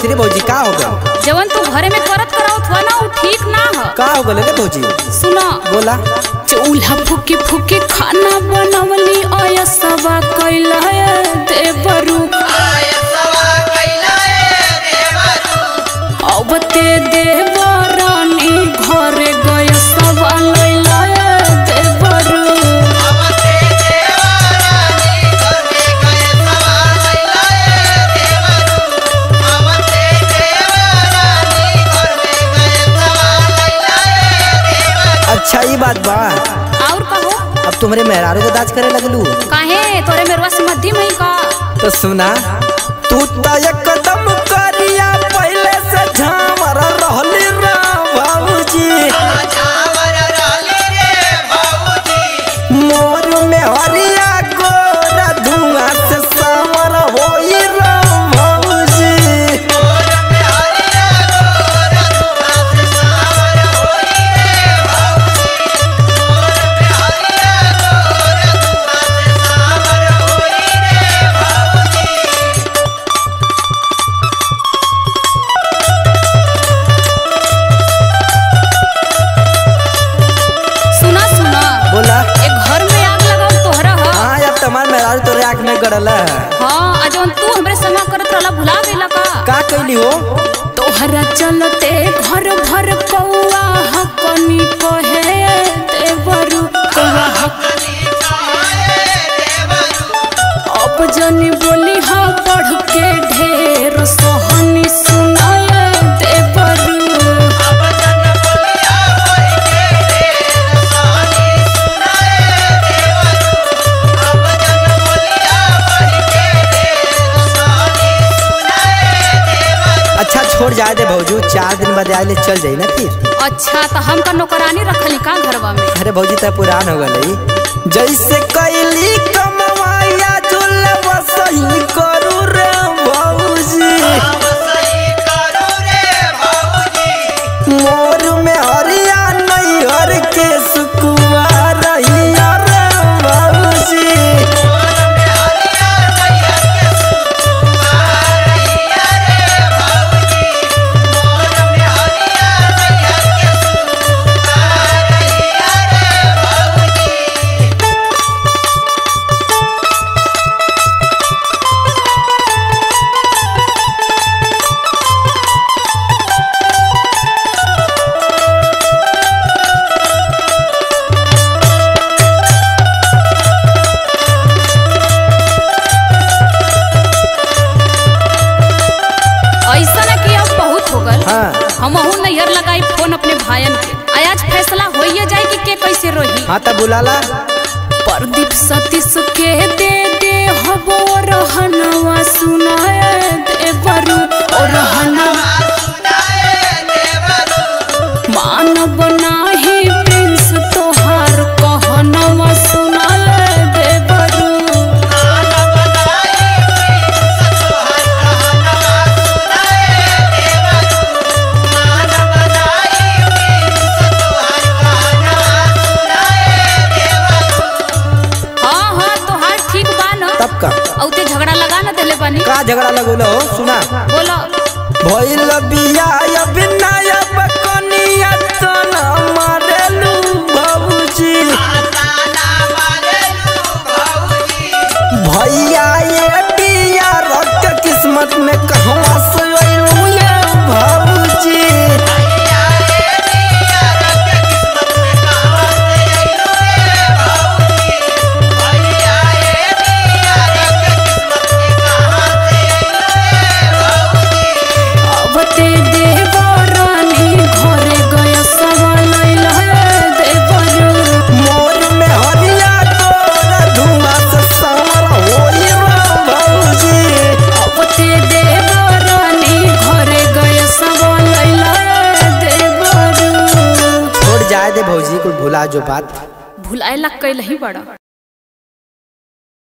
बोलत रे भौजी? का हो गल? जवन तू घरे में करत करावत हुआ ना वो ठीक ना है। का हो गल रे भौजी? सुना बोला। चूल्हा फूकी फूकी खाना बनवली आयसवा कैला देवरू अब ते देवरानी घरे गय सवा लैला देवरू अच्छा ये बात बा। और कहो अब तुम्हारे मेहरारू को दाज करे लगलू? काहे तोरे मेरवा से मध्यम है का? तो सुना, तू तो एकदम करिया पहले से झामर रहली रे भौजी। मोर में हरिया गोरा धुआं से सामर होई रे भौजी। बोला। एक घर में आग लगाओ तोहरा है। हाँ अब तमार मेहरारू तोरे आँख में गड़ल है। हाँ अजवन तू हमरे संग करत रहला भुला गेला का? का कैली हो? तोहरा चलते घर भर कौआ हकनी कहे देवरू कौआ अब जनी बोली हाँ पढ़ के ढेर सोहनी सुनाए देवरू अच्छा छोड़ जाए दे भौजू, 4 दिन बाद आए चल जाई ना फिर। अच्छा तो हम का नौकरानी रखली का घरवा में? अरे भौजी तो पुरान हो गई। जैसे कैली कमवाया जुलवा सही करू रे भौजी। मोर में हरिया नहीं हर के सुकुआ रहिया रे भौजी। हम नैहर लगाई फोन अपने भायन के आज फैसला होइए जाए कि के कैसे रही। हाँ तब बुलाला। प्रदीप सतीश के दे दे हबो रहनवा सुनाए देवरू और रहनवा मानव नाही प्रिंस तोहार कहनवा सुनाए देवरू औते झगड़ा लगा न देले बानी। का झगड़ा लगौलो हो? सुना बोलो। भइल बिया बिनाया बकनिया तना मारेलू बाबूजी। भैया ये बिया रख किस्मत में कहवा से आइलू ये बाबूजी। भौजी को भुला जो बात भुलाए लग कैल ही बड़ा।